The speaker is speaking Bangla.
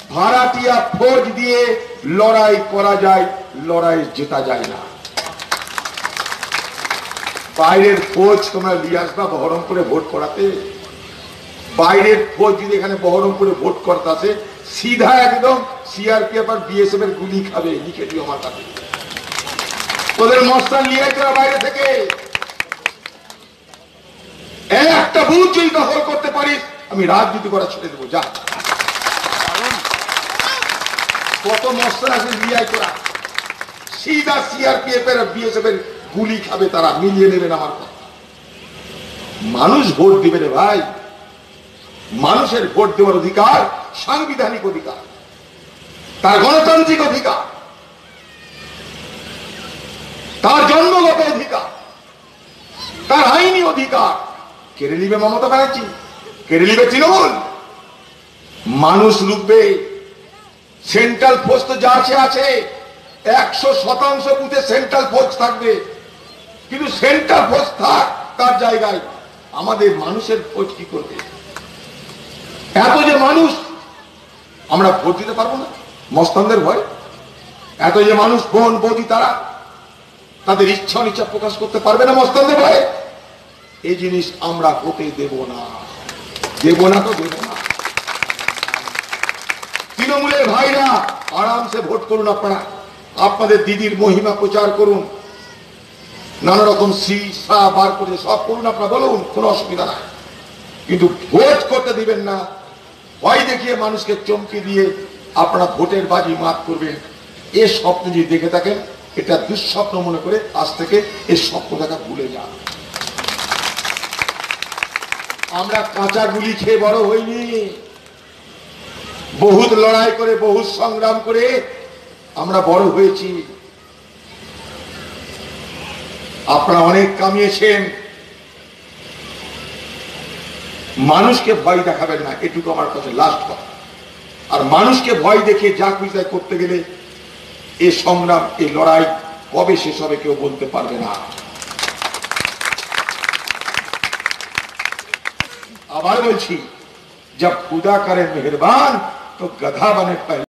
ভাড়াটিয়া ফৌজ দিয়ে লড়াই করা যায়, লড়াই জেতা যায় না। বাইরের ফৌজ তোমরা নিয়ে আসবা বহরমপুরে ভোট করাতে। বাইরের ফৌজ যদি এখানে বহরমপুরে ভোট করতে আসে, সিধা একদম সিআরপিএফ আর বিএসএফ এর গুলি খাবে। লিখে দিও আমার কাছে। তোদের মস্তান নিয়ে তোরা বাইরে থেকে একটা বুথ যদি দখল করতে পারিস, আমি রাজনীতি করা ছেড়ে দেবো। যা কত মস্তান আছে লিয়াই তোরা, সিধা সিআরপিএফ এর বিএসএফ এর গুলি খাবে তারা। মিলিয়ে নেবেন আমার কথা। মানুষ ভোট দিবে রে ভাই। মানুষের ভোট দেওয়ার অধিকার সাংবিধানিক অধিকার, তার গণতান্ত্রিক অধিকার, তার জন্মগত অধিকার, তার আইনি অধিকার। কেড়ে নিবে মমতা ব্যানার্জি, কেড়ে নিবে তৃণমূল। মানুষ লুটবে। সেন্ট্রাল ফোর্স তো যা আছে 100% বুথে সেন্ট্রাল ফোর্স থাকবে, কিন্তু সেন্ট্রাল ফোর্স থাক তার জায়গায় আমাদের মানুষের ফোর্স কি করবে? এত যে মানুষ, আমরা ভোট দিতে পারবো না মস্তানদের ভয়। এত যে মানুষ বোন বৌদি, তারা তাদের ইচ্ছা অনিচ্ছা প্রকাশ করতে পারবে না মস্তানদের ভয়ে। এই জিনিস আমরা হতে দেব না। দেব না তো দেব না। তৃণমূলের ভাইরা আরামসে ভোট করুন। আপনারা আপনাদের দিদির মহিমা প্রচার করুন, নানা রকম সা বার করে সব করুন, আপনারা বলুন, কোনো অসুবিধা নাই। কিন্তু ভোট করতে দিবেন না। ভয় দেখিয়ে মানুষকে চমকে দিয়ে আপনারা ভোটের বাজি মাত করবেন, এ স্বপ্ন যদি দেখে থাকেন, এটা দুঃস্বপ্ন মনে করে আজ থেকে এই স্বপ্ন দেখা ভুলে যান। আমরা কাঁচা গুলি খেয়ে বড় হইনি। বহুত লড়াই করে, বহুত সংগ্রাম করে আমরা বড় হয়েছি। আপনারা অনেক কামিয়েছেন। মানুষকে ভয় দেখাবেন না, এটুকু আমার কাছে লাস্ট কথা। আর মানুষকে ভয় দেখে যা খুশি করতে গেলে এই সংগ্রাম, এই লড়াই কবে শেষ হবে কেউ বলতে পারবে না। আবার বলছি, जब खुदा करे मेहरबान तो गधा बने पहले।